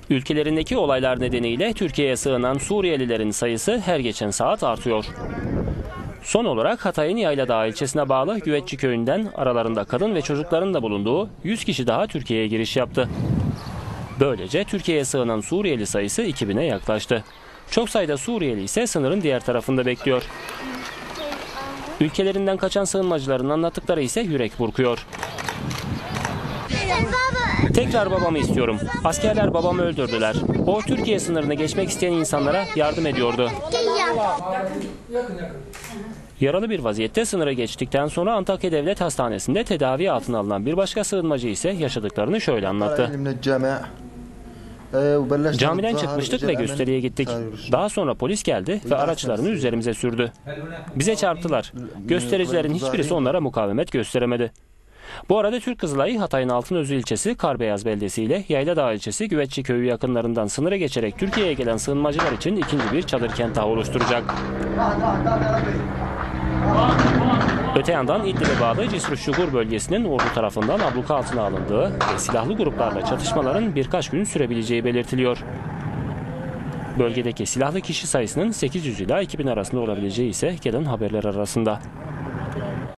Ülkelerindeki olaylar nedeniyle Türkiye'ye sığınan Suriyelilerin sayısı her geçen saat artıyor. Son olarak Hatay'ın Yayladağ ilçesine bağlı Güvetçi köyünden aralarında kadın ve çocukların da bulunduğu 100 kişi daha Türkiye'ye giriş yaptı. Böylece Türkiye'ye sığınan Suriyeli sayısı 2000'e yaklaştı. Çok sayıda Suriyeli ise sınırın diğer tarafında bekliyor. Ülkelerinden kaçan sığınmacıların anlattıkları ise yürek burkuyor. Tekrar babamı istiyorum. Askerler babamı öldürdüler. O Türkiye sınırını geçmek isteyen insanlara yardım ediyordu. Yaralı bir vaziyette sınırı geçtikten sonra Antakya Devlet Hastanesi'nde tedavi altına alınan bir başka sığınmacı ise yaşadıklarını şöyle anlattı. Camiden çıkmıştık ve gösteriye gittik. Daha sonra polis geldi ve araçlarını üzerimize sürdü. Bize çarptılar. Göstericilerin hiçbirisi onlara mukavemet gösteremedi. Bu arada Türk Kızılayı Hatay'ın Altınözü ilçesi Karbeyaz beldesi ile Yayladağ ilçesi Güvetçi köyü yakınlarından sınırı geçerek Türkiye'ye gelen sığınmacılar için ikinci bir çadır kent daha oluşturacak. Öte yandan İdlib'e bağlı Cisr-ı-Şugur bölgesinin ordu tarafından abluka altına alındığı ve silahlı gruplarla çatışmaların birkaç gün sürebileceği belirtiliyor. Bölgedeki silahlı kişi sayısının 800 ila 2000 arasında olabileceği ise gelen haberler arasında.